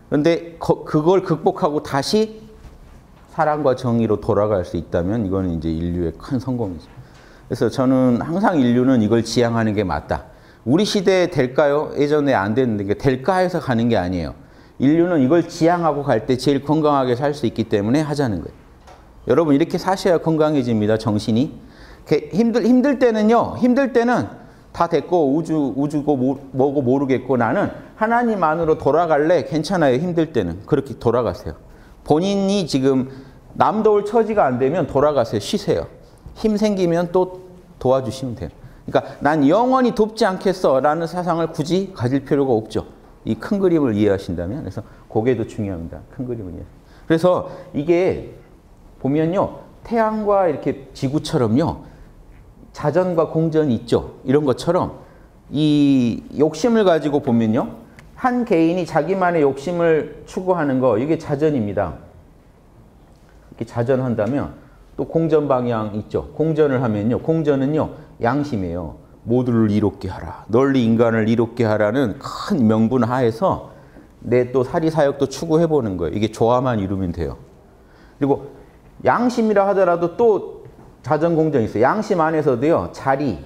그런데 그걸 극복하고 다시 사랑과 정의로 돌아갈 수 있다면 이거는 이제 인류의 큰 성공이죠. 그래서 저는 항상 인류는 이걸 지향하는 게 맞다. 우리 시대에 될까요? 예전에 안 됐는데 될까 해서 가는 게 아니에요. 인류는 이걸 지향하고 갈 때 제일 건강하게 살 수 있기 때문에 하자는 거예요. 여러분 이렇게 사셔야 건강해집니다. 정신이. 힘들, 힘들 때는요. 힘들 때는 다 됐고 우주, 우주고 뭐고 모르겠고 나는 하나님 안으로 돌아갈래? 괜찮아요. 힘들 때는. 그렇게 돌아가세요. 본인이 지금 남도울 처지가 안 되면 돌아가세요. 쉬세요. 힘 생기면 또 도와주시면 돼요. 그러니까 난 영원히 돕지 않겠어 라는 사상을 굳이 가질 필요가 없죠. 이 큰 그림을 이해하신다면. 그래서 그게도 중요합니다. 큰 그림을 이해. 그래서 이게 보면요. 태양과 이렇게 지구처럼요. 자전과 공전이 있죠. 이런 것처럼 이 욕심을 가지고 보면요. 한 개인이 자기만의 욕심을 추구하는 거 이게 자전입니다. 이렇게 자전한다면 또 공전 방향 있죠. 공전을 하면요. 공전은요. 양심이에요. 모두를 이롭게 하라. 널리 인간을 이롭게 하라는 큰 명분 하에서 내 또 사리사욕도 추구해보는 거예요. 이게 조화만 이루면 돼요. 그리고 양심이라 하더라도 또 자전공전이 있어요. 양심 안에서도요. 자리,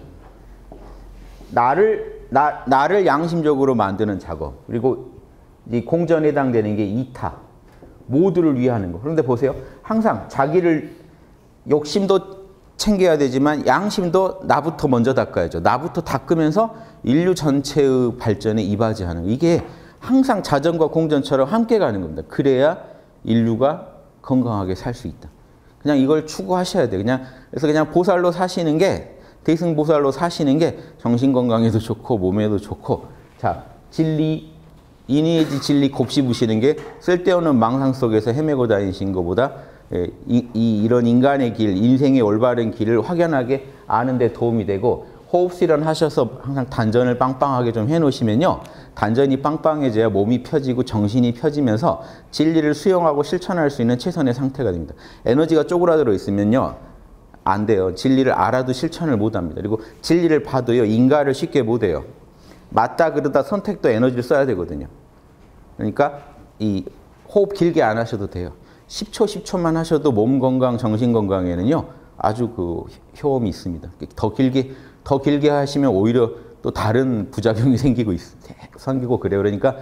나를, 나, 나를 양심적으로 만드는 작업. 그리고 이 공전에 해당되는 게 이타, 모두를 위하는 거. 그런데 보세요. 항상 자기를 욕심도 챙겨야 되지만 양심도 나부터 먼저 닦아야죠. 나부터 닦으면서 인류 전체의 발전에 이바지하는 거. 이게 항상 자전과 공전처럼 함께 가는 겁니다. 그래야 인류가 건강하게 살 수 있다. 그냥 이걸 추구하셔야 돼요. 그냥 그래서 그냥 보살로 사시는 게 대승보살로 사시는 게 정신 건강에도 좋고 몸에도 좋고 자 진리 인의지 진리 곱씹으시는 게 쓸데없는 망상 속에서 헤매고 다니신 것보다 이, 이, 이런 인간의 길, 인생의 올바른 길을 확연하게 아는 데 도움이 되고 호흡수련 하셔서 항상 단전을 빵빵하게 좀 해놓으시면요. 단전이 빵빵해져야 몸이 펴지고 정신이 펴지면서 진리를 수용하고 실천할 수 있는 최선의 상태가 됩니다. 에너지가 쪼그라들어 있으면요. 안 돼요. 진리를 알아도 실천을 못합니다. 그리고 진리를 봐도요. 인가를 쉽게 못해요. 맞다 그러다 선택도 에너지를 써야 되거든요. 그러니까 이 호흡 길게 안 하셔도 돼요. 십 초, 십 초만 하셔도 몸 건강, 정신 건강에는요. 아주 그 효험이 있습니다. 더 길게 더 길게 하시면 오히려 또 다른 부작용이 생기고 있, 생기고 그래요. 그러니까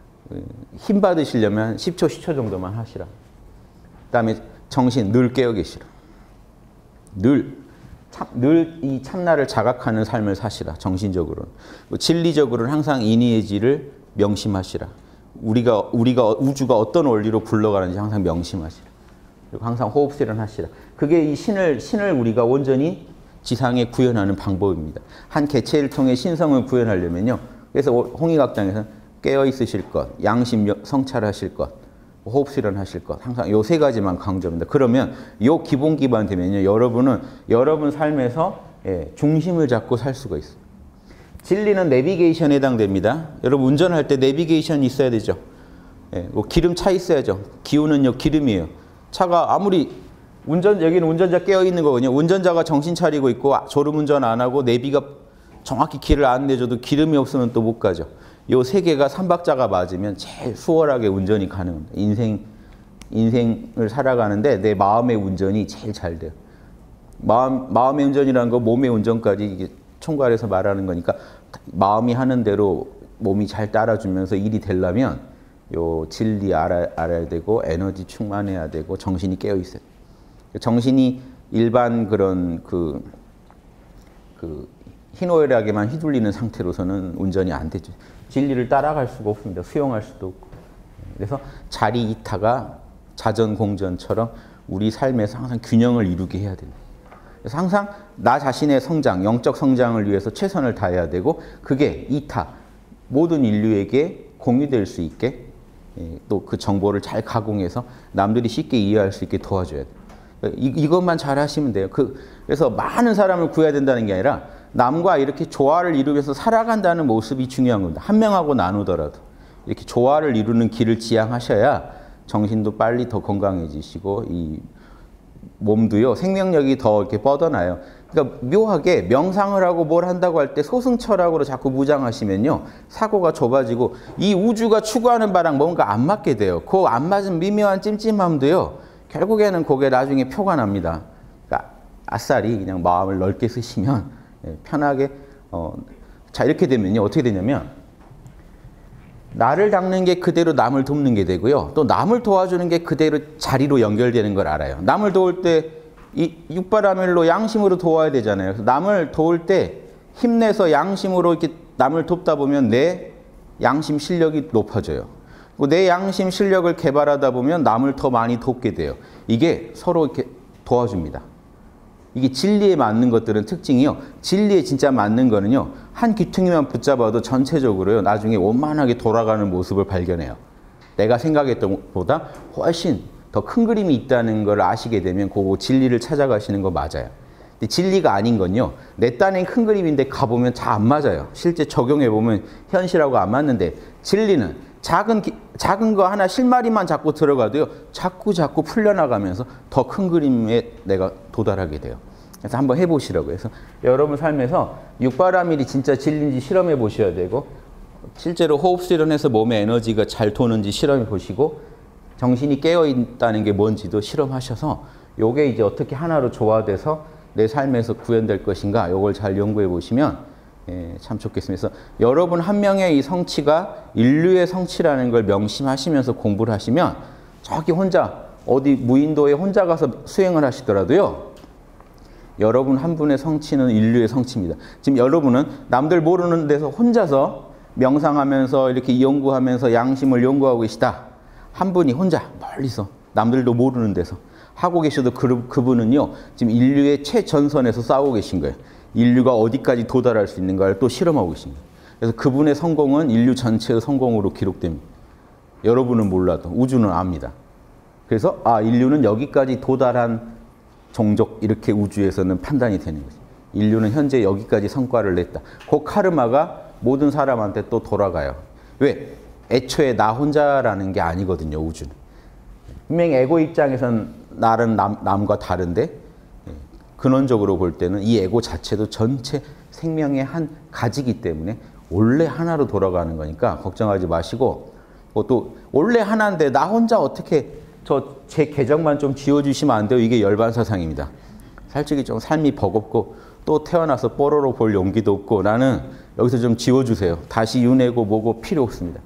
힘 받으시려면 십 초, 십 초 정도만 하시라. 그다음에 정신 늘 깨어 계시라. 늘 늘 이 참나를 자각하는 삶을 사시라. 정신적으로는. 진리적으로는 항상 인의의지를 명심하시라. 우리가 우리가 우주가 어떤 원리로 굴러가는지 항상 명심하시라. 그리고 항상 호흡수련 하시라. 그게 이 신을 신을 우리가 온전히 지상에 구현하는 방법입니다. 한 개체를 통해 신성을 구현하려면요. 그래서 홍익학당에서는 깨어 있으실 것, 양심 성찰하실 것, 호흡수련 하실 것, 항상 요 세 가지만 강조합니다. 그러면 요 기본 기반 되면요, 여러분은 여러분 삶에서 예, 중심을 잡고 살 수가 있어요. 진리는 내비게이션에 해당됩니다. 여러분 운전할 때 내비게이션이 있어야 되죠. 예, 뭐 기름 차 있어야죠. 기운은요 기름이에요. 차가 아무리 운전 여기는 운전자 깨어 있는 거거든요. 운전자가 정신 차리고 있고 졸음 운전 안 하고 내비가 정확히 길을 안 내줘도 기름이 없으면 또 못 가죠. 요 세 개가 삼박자가 맞으면 제일 수월하게 운전이 가능합니다. 인생 인생을 살아가는데 내 마음의 운전이 제일 잘 돼요. 마음 마음의 운전이라는 거 몸의 운전까지 이게 총괄해서 말하는 거니까 마음이 하는 대로 몸이 잘 따라주면서 일이 되려면 요 진리 알아, 알아야 되고 에너지 충만해야 되고 정신이 깨어 있어요. 정신이 일반 그런 그, 그 희노애락에만 휘둘리는 상태로서는 운전이 안 되죠. 진리를 따라갈 수가 없습니다. 수용할 수도 없고. 그래서 자리 이타가 자전공전처럼 우리 삶에서 항상 균형을 이루게 해야 됩니다. 그래서 항상 나 자신의 성장, 영적 성장을 위해서 최선을 다해야 되고 그게 이타, 모든 인류에게 공유될 수 있게 또 그 정보를 잘 가공해서 남들이 쉽게 이해할 수 있게 도와줘야 돼요. 이, 이것만 잘 하시면 돼요. 그, 그래서 많은 사람을 구해야 된다는 게 아니라 남과 이렇게 조화를 이루면서 살아간다는 모습이 중요한 겁니다. 한 명하고 나누더라도 이렇게 조화를 이루는 길을 지향하셔야 정신도 빨리 더 건강해지시고 이 몸도요, 생명력이 더 이렇게 뻗어나요. 그러니까 묘하게 명상을 하고 뭘 한다고 할 때 소승철학으로 자꾸 무장하시면요, 사고가 좁아지고 이 우주가 추구하는 바랑 뭔가 안 맞게 돼요. 그 안 맞은 미묘한 찜찜함도요, 결국에는 그게 나중에 표가 납니다. 그러니까 아싸리 그냥 마음을 넓게 쓰시면 편하게, 어, 자, 이렇게 되면요, 어떻게 되냐면 나를 닦는 게 그대로 남을 돕는 게 되고요, 또 남을 도와주는 게 그대로 자리로 연결되는 걸 알아요. 남을 도울 때 이 육바라밀로 양심으로 도와야 되잖아요. 그래서 남을 도울 때 힘내서 양심으로 이렇게 남을 돕다 보면 내 양심 실력이 높아져요. 내 양심 실력을 개발하다 보면 남을 더 많이 돕게 돼요. 이게 서로 이렇게 도와줍니다. 이게 진리에 맞는 것들은 특징이요, 진리에 진짜 맞는 거는요, 한 귀퉁이만 붙잡아도 전체적으로요, 나중에 원만하게 돌아가는 모습을 발견해요. 내가 생각했던 것보다 훨씬 더 큰 그림이 있다는 걸 아시게 되면 그 진리를 찾아가시는 거 맞아요. 근데 진리가 아닌 건요, 내 딴엔 큰 그림인데 가보면 잘 안 맞아요. 실제 적용해보면 현실하고 안 맞는데, 진리는 작은, 작은 거 하나 실마리만 자꾸 들어가도요, 자꾸 자꾸 풀려나가면서 더 큰 그림에 내가 도달하게 돼요. 그래서 한번 해보시라고요. 그래서 여러분 삶에서 육바라밀이 진짜 진리인지 실험해 보셔야 되고, 실제로 호흡 수련해서 몸의 에너지가 잘 도는지 실험해 보시고, 정신이 깨어있다는 게 뭔지도 실험하셔서 요게 이제 어떻게 하나로 조화돼서 내 삶에서 구현될 것인가, 요걸 잘 연구해 보시면 예, 참 좋겠습니다. 그래서 여러분 한 명의 이 성취가 인류의 성취라는 걸 명심하시면서 공부를 하시면, 저기 혼자 어디 무인도에 혼자 가서 수행을 하시더라도요, 여러분 한 분의 성취는 인류의 성취입니다. 지금 여러분은 남들 모르는 데서 혼자서 명상하면서 이렇게 연구하면서 양심을 연구하고 계시다. 한 분이 혼자 멀리서 남들도 모르는 데서 하고 계셔도 그, 그분은요, 지금 인류의 최전선에서 싸우고 계신 거예요. 인류가 어디까지 도달할 수 있는가를 또 실험하고 계신 거예요. 그래서 그분의 성공은 인류 전체의 성공으로 기록됩니다. 여러분은 몰라도 우주는 압니다. 그래서 아, 인류는 여기까지 도달한 종족, 이렇게 우주에서는 판단이 되는 거죠. 인류는 현재 여기까지 성과를 냈다. 그 카르마가 모든 사람한테 또 돌아가요. 왜? 애초에 나 혼자라는 게 아니거든요, 우주는. 분명히 에고 입장에선 나는 남, 남과 다른데, 근원적으로 볼 때는 이 에고 자체도 전체 생명의 한 가지기 때문에 원래 하나로 돌아가는 거니까 걱정하지 마시고, 또 원래 하나인데 나 혼자 어떻게 저 제 계정만 좀 지워주시면 안 돼요? 이게 열반사상입니다. 솔직히 좀 삶이 버겁고 또 태어나서 뽀로로 볼 용기도 없고, 나는 여기서 좀 지워주세요. 다시 윤회고 뭐고 필요 없습니다.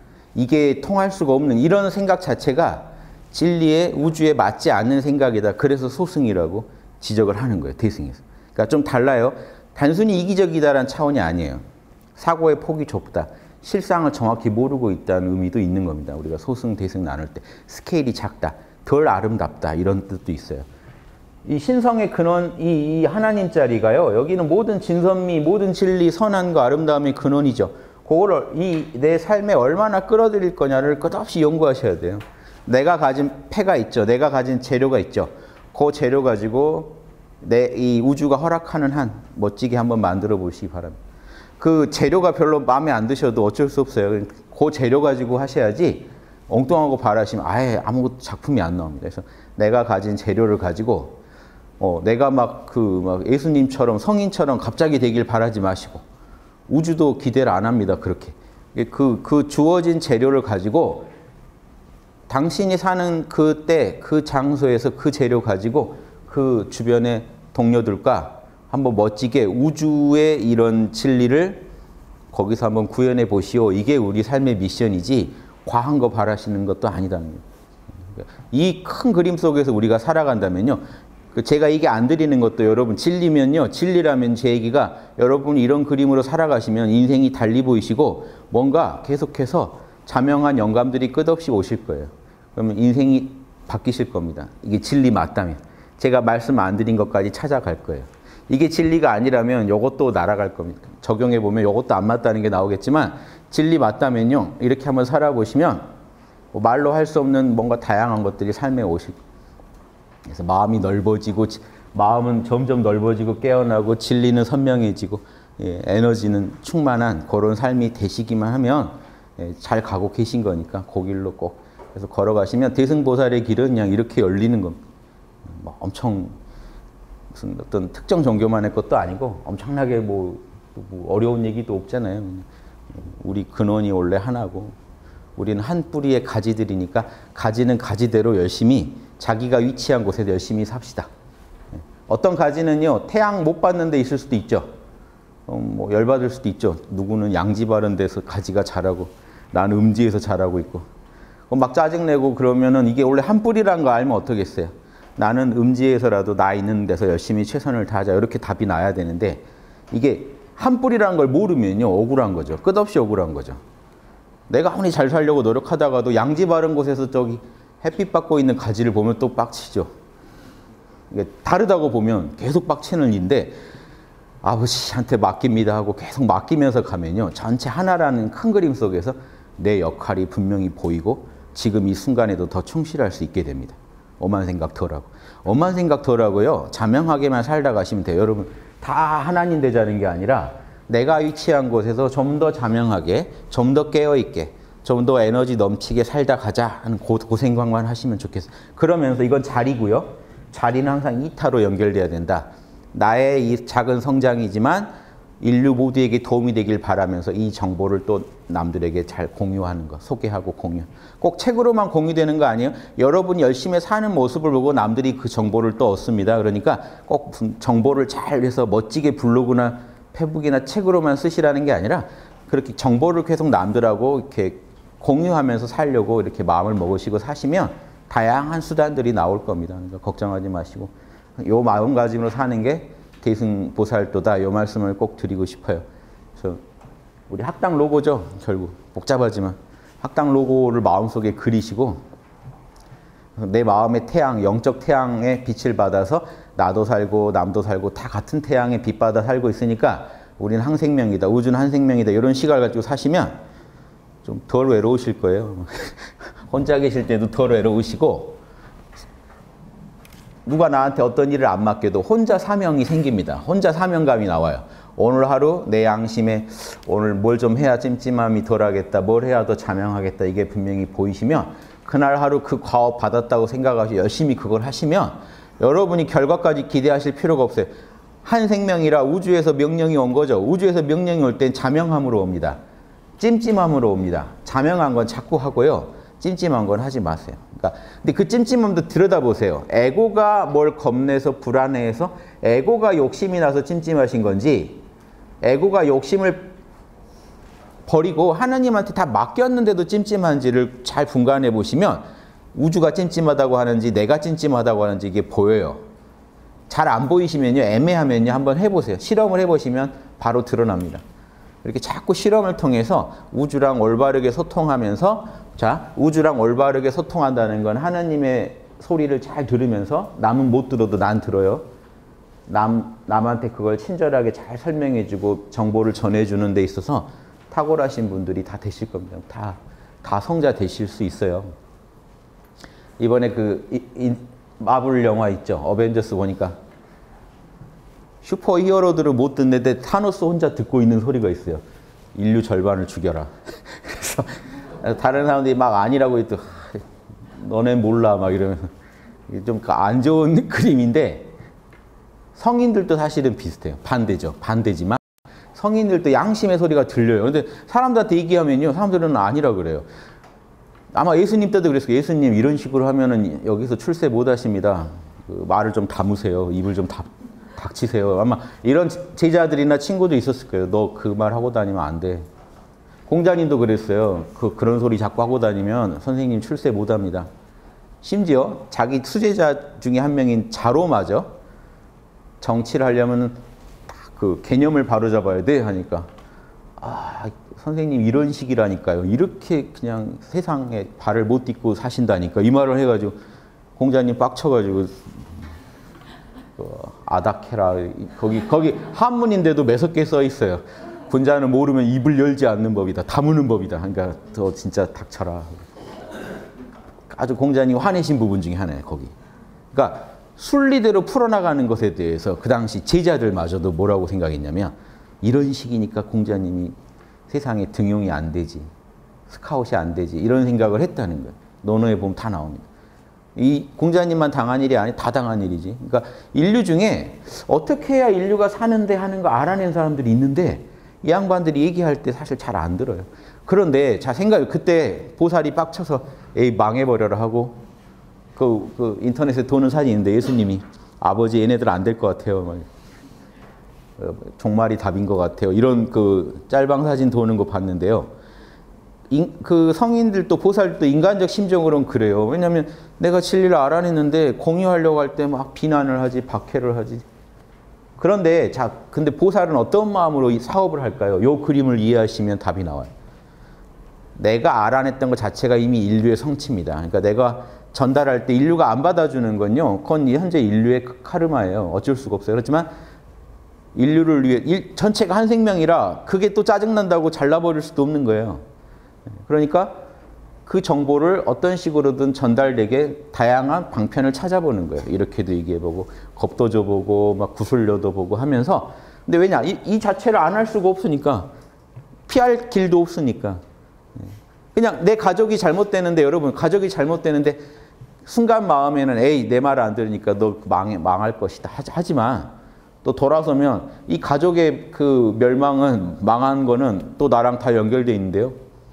이게 통할 수가 없는 이런 생각 자체가 진리의 우주에 맞지 않는 생각이다. 그래서 소승이라고 지적을 하는 거예요, 대승에서. 그러니까 좀 달라요. 단순히 이기적이다라는 차원이 아니에요. 사고의 폭이 좁다. 실상을 정확히 모르고 있다는 의미도 있는 겁니다. 우리가 소승, 대승 나눌 때 스케일이 작다, 덜 아름답다, 이런 뜻도 있어요. 이 신성의 근원, 이, 이 하나님 자리가요, 여기는 모든 진선미, 모든 진리, 선함과 아름다움의 근원이죠. 그거를 이 내 삶에 얼마나 끌어들일 거냐를 끝없이 연구하셔야 돼요. 내가 가진 패가 있죠. 내가 가진 재료가 있죠. 그 재료 가지고 내 이 우주가 허락하는 한 멋지게 한번 만들어 보시기 바랍니다. 그 재료가 별로 마음에 안 드셔도 어쩔 수 없어요. 그 재료 가지고 하셔야지 엉뚱하고 바라시면 아예 아무것도 작품이 안 나옵니다. 그래서 내가 가진 재료를 가지고 어, 내가 막 그 막 예수님처럼 성인처럼 갑자기 되길 바라지 마시고, 우주도 기대를 안 합니다. 그렇게 그, 그 주어진 재료를 가지고 당신이 사는 그때 그 장소에서 그 재료 가지고 그 주변의 동료들과 한번 멋지게 우주의 이런 진리를 거기서 한번 구현해 보시오. 이게 우리 삶의 미션이지 과한 거 바라시는 것도 아니다는 거예요. 이 큰 그림 속에서 우리가 살아간다면요, 제가 이게 안 드리는 것도 여러분 진리면요, 진리라면 제 얘기가 여러분이 이런 그림으로 살아가시면 인생이 달리 보이시고 뭔가 계속해서 자명한 영감들이 끝없이 오실 거예요. 그러면 인생이 바뀌실 겁니다. 이게 진리 맞다면. 제가 말씀 안 드린 것까지 찾아갈 거예요. 이게 진리가 아니라면 이것도 날아갈 겁니다. 적용해 보면 이것도 안 맞다는 게 나오겠지만, 진리 맞다면요, 이렇게 한번 살아보시면 뭐 말로 할 수 없는 뭔가 다양한 것들이 삶에 오실 거예요. 그래서 마음이 넓어지고, 마음은 점점 넓어지고 깨어나고, 진리는 선명해지고, 예, 에너지는 충만한 그런 삶이 되시기만 하면 예, 잘 가고 계신 거니까 그 길로 꼭 그래서 걸어가시면 대승보살의 길은 그냥 이렇게 열리는 겁니다. 뭐 엄청 무슨 어떤 특정 종교만 할 것도 아니고 엄청나게 뭐, 뭐 어려운 얘기도 없잖아요. 우리 근원이 원래 하나고 우리는 한 뿌리의 가지들이니까 가지는 가지대로 열심히 자기가 위치한 곳에 열심히 삽시다. 어떤 가지는요, 태양 못 받는 데 있을 수도 있죠. 어, 뭐 열받을 수도 있죠. 누구는 양지 바른 데서 가지가 자라고 나는 음지에서 자라고 있고 막 짜증내고 그러면은 이게 원래 한 뿌리라는 거 알면 어떻겠어요. 나는 음지에서라도 나 있는 데서 열심히 최선을 다하자. 이렇게 답이 나야 되는데 이게 한 뿌리라는 걸 모르면요, 억울한 거죠. 끝없이 억울한 거죠. 내가 아무리 잘 살려고 노력하다가도 양지 바른 곳에서 저기 햇빛 받고 있는 가지를 보면 또 빡치죠. 이게 다르다고 보면 계속 빡치는 일인데 아버지한테 맡깁니다 하고 계속 맡기면서 가면요, 전체 하나라는 큰 그림 속에서 내 역할이 분명히 보이고 지금 이 순간에도 더 충실할 수 있게 됩니다. 엄한 생각 덜 하고. 엄한 생각 덜 하고요, 자명하게만 살다 가시면 돼요. 여러분, 다 하나님 되자는 게 아니라 내가 위치한 곳에서 좀 더 자명하게, 좀 더 깨어있게, 좀 더 에너지 넘치게 살다 가자 하는 그, 그 생각만 하시면 좋겠어요. 그러면서 이건 자리고요. 자리는 항상 이타로 연결돼야 된다. 나의 이 작은 성장이지만 인류 모두에게 도움이 되길 바라면서 이 정보를 또 남들에게 잘 공유하는 거, 소개하고 공유. 꼭 책으로만 공유되는 거 아니에요. 여러분이 열심히 사는 모습을 보고 남들이 그 정보를 또 얻습니다. 그러니까 꼭 정보를 잘 해서 멋지게 블로그나 페북이나 책으로만 쓰시라는 게 아니라 그렇게 정보를 계속 남들하고 이렇게 공유하면서 살려고 이렇게 마음을 먹으시고 사시면 다양한 수단들이 나올 겁니다. 그러니까 걱정하지 마시고 요 마음가짐으로 사는 게 대승보살도다. 요 말씀을 꼭 드리고 싶어요. 그래서 우리 학당 로고죠. 결국 복잡하지만 학당 로고를 마음속에 그리시고 내 마음의 태양, 영적 태양의 빛을 받아서 나도 살고 남도 살고 다 같은 태양의 빛 받아 살고 있으니까 우리는 한 생명이다. 우주는 한 생명이다. 이런 시각을 가지고 사시면 좀 덜 외로우실 거예요. 혼자 계실 때도 덜 외로우시고 누가 나한테 어떤 일을 안 맡겨도 혼자 사명이 생깁니다. 혼자 사명감이 나와요. 오늘 하루 내 양심에 오늘 뭘 좀 해야 찜찜함이 덜하겠다. 뭘 해야 더 자명하겠다. 이게 분명히 보이시면 그날 하루 그 과업 받았다고 생각하시고 열심히 그걸 하시면 여러분이 결과까지 기대하실 필요가 없어요. 한 생명이라 우주에서 명령이 온 거죠. 우주에서 명령이 올 땐 자명함으로 옵니다. 찜찜함으로 옵니다. 자명한 건 자꾸 하고요. 찜찜한 건 하지 마세요. 그러니까 근데 그 찜찜함도 들여다보세요. 에고가 뭘 겁내서 불안해해서 에고가 욕심이 나서 찜찜하신 건지 에고가 욕심을 버리고 하나님한테 다 맡겼는데도 찜찜한지를 잘 분간해 보시면 우주가 찜찜하다고 하는지 내가 찜찜하다고 하는지 이게 보여요. 잘 안 보이시면요, 애매하면요, 한번 해보세요. 실험을 해보시면 바로 드러납니다. 이렇게 자꾸 실험을 통해서 우주랑 올바르게 소통하면서, 자, 우주랑 올바르게 소통한다는 건 하나님의 소리를 잘 들으면서 남은 못 들어도 난 들어요. 남, 남한테 그걸 친절하게 잘 설명해주고 정보를 전해주는 데 있어서 탁월하신 분들이 다 되실 겁니다. 다, 다 성자 되실 수 있어요. 이번에 그 이, 이, 마블 영화 있죠. 어벤져스 보니까 슈퍼 히어로들을 못 듣는데 타노스 혼자 듣고 있는 소리가 있어요. 인류 절반을 죽여라. 그래서 다른 사람들이 막 아니라고 해도 너네 몰라 막 이러면서 좀 안 좋은 그림인데 성인들도 사실은 비슷해요. 반대죠. 반대지만 성인들도 양심의 소리가 들려요. 근데 사람들한테 얘기하면요, 사람들은 아니라 그래요. 아마 예수님 때도 그랬어요. 예수님 이런 식으로 하면은 여기서 출세 못 하십니다. 그 말을 좀 담으세요. 입을 좀 닥, 닥치세요. 아마 이런 제자들이나 친구도 있었을 거예요. 너 그 말 하고 다니면 안 돼. 공자님도 그랬어요. 그, 그런 소리 자꾸 하고 다니면 선생님 출세 못 합니다. 심지어 자기 수제자 중에 한 명인 자로마저 정치를 하려면 그 개념을 바로잡아야 돼 하니까 아, 선생님 이런 식이라니까요. 이렇게 그냥 세상에 발을 못 딛고 사신다니까. 이 말을 해가지고 공자님 빡쳐가지고 그 아닥해라. 거기 거기 한문인데도 매섭게 써 있어요. 군자는 모르면 입을 열지 않는 법이다. 다무는 법이다. 그러니까 더 진짜 닥쳐라. 아주 공자님 화내신 부분 중에 하나예요. 거기. 그러니까 순리대로 풀어나가는 것에 대해서 그 당시 제자들마저도 뭐라고 생각했냐면 이런 식이니까 공자님이 세상에 등용이 안 되지. 스카웃이 안 되지. 이런 생각을 했다는 거예요. 논어에 보면 다 나옵니다. 이 공자님만 당한 일이 아니 다 당한 일이지. 그러니까 인류 중에 어떻게 해야 인류가 사는데 하는 거 알아낸 사람들이 있는데 이 양반들이 얘기할 때 사실 잘 안 들어요. 그런데 자 생각해 그때 보살이 빡쳐서 에이 망해버려라 하고 그, 그 인터넷에 도는 사진이 있는데 예수님이 아버지 얘네들 안 될 것 같아요. 막. 종말이 답인 것 같아요. 이런 그 짤방 사진 도는 거 봤는데요. 인, 그 성인들도 보살도 인간적 심정으로는 그래요. 왜냐하면 내가 진리를 알아냈는데 공유하려고 할 때 막 비난을 하지, 박해를 하지. 그런데 자, 근데 보살은 어떤 마음으로 이 사업을 할까요? 요 그림을 이해하시면 답이 나와요. 내가 알아냈던 것 자체가 이미 인류의 성취입니다. 그러니까 내가 전달할 때 인류가 안 받아주는 건요, 그건 현재 인류의 카르마예요. 어쩔 수가 없어요. 그렇지만 인류를 위해 일, 전체가 한 생명이라 그게 또 짜증난다고 잘라버릴 수도 없는 거예요. 그러니까 그 정보를 어떤 식으로든 전달되게 다양한 방편을 찾아보는 거예요. 이렇게도 얘기해보고 겁도 줘보고 막 구슬려도 보고 하면서 근데 왜냐? 이, 이 자체를 안 할 수가 없으니까 피할 길도 없으니까 그냥 내 가족이 잘못되는데 여러분 가족이 잘못되는데 순간 마음에는 에이 내 말을 안 들으니까 너 망, 망할 것이다 하지만 또 돌아서면 이 가족의 그 멸망은 망한 거는 또 나랑 다 연결돼 있는데요.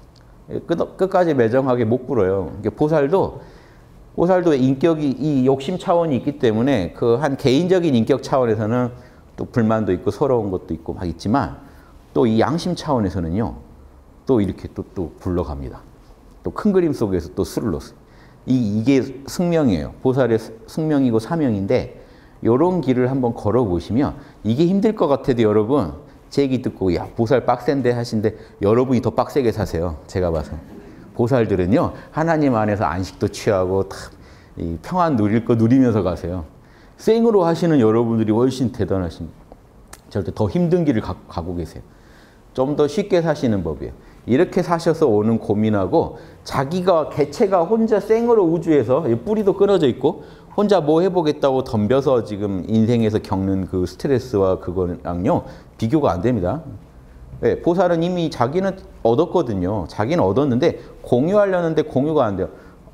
끝, 끝까지 매정하게 못 굴어요. 보살도 보살도 인격이 이 욕심 차원이 있기 때문에 그 한 개인적인 인격 차원에서는 또 불만도 있고 서러운 것도 있고 막 있지만 또 이 양심 차원에서는요. 또 이렇게 또 또 굴러갑니다. 또 큰 그림 속에서 또 술을 넣었어요. 이 이게 승명이에요. 보살의 승명이고 사명인데 이런 길을 한번 걸어보시면 이게 힘들 것 같아도 여러분 제 얘기 듣고 야 보살 빡센데 하신데 여러분이 더 빡세게 사세요. 제가 봐서. 보살들은요. 하나님 안에서 안식도 취하고 다 이 평안 누릴 거 누리면서 가세요. 생으로 하시는 여러분들이 훨씬 대단하십니다. 절대 더 힘든 길을 가, 가고 계세요. 좀 더 쉽게 사시는 법이에요. 이렇게 사셔서 오는 고민하고 자기가 개체가 혼자 생으로 우주에서 뿌리도 끊어져 있고 혼자 뭐 해보겠다고 덤벼서 지금 인생에서 겪는 그 스트레스와 그거랑요 비교가 안 됩니다. 네, 보살은 이미 자기는 얻었거든요. 자기는 얻었는데 공유하려는데 공유가 안 돼요.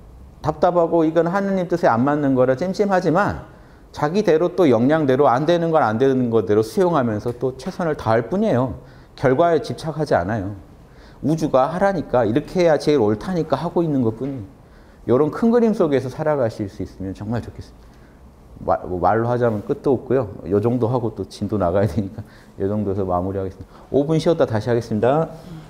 답답하고 이건 하느님 뜻에 안 맞는 거라 찜찜하지만 자기대로 또 역량대로 안 되는 건 안 되는 거대로 수용하면서 또 최선을 다할 뿐이에요. 결과에 집착하지 않아요. 우주가 하라니까 이렇게 해야 제일 옳다니까 하고 있는 것뿐이에요. 이런 큰 그림 속에서 살아가실 수 있으면 정말 좋겠습니다. 말, 뭐 말로 하자면 끝도 없고요. 이 정도 하고 또 진도 나가야 되니까 이 정도에서 마무리하겠습니다. 오 분 쉬었다 다시 하겠습니다.